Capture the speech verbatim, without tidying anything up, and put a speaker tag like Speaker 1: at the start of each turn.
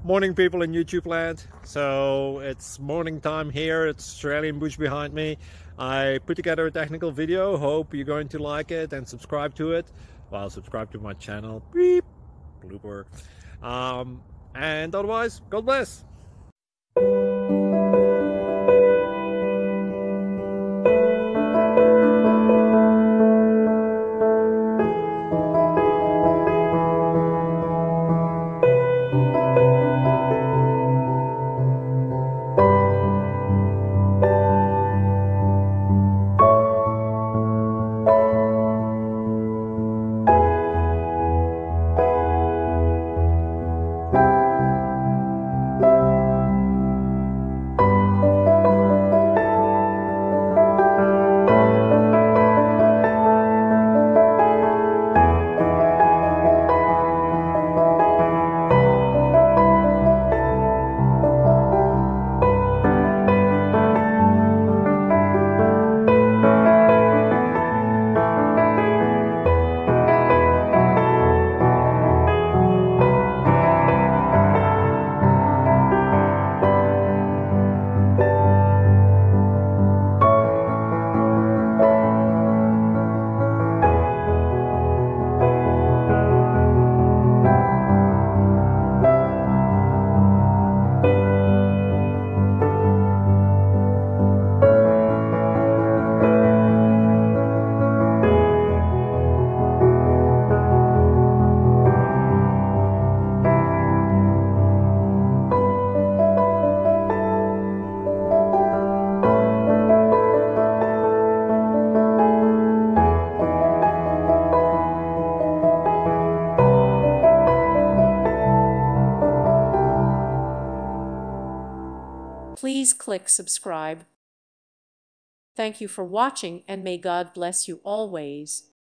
Speaker 1: Morning, people in YouTube land. So it's morning time here. It's Australian bush behind me. I put together a technical video. Hope you're going to like it and subscribe to it. Well, subscribe to my channel. Beep. Blooper. Um, and otherwise, God bless.
Speaker 2: Please click subscribe. Thank you for watching, and may God bless you always.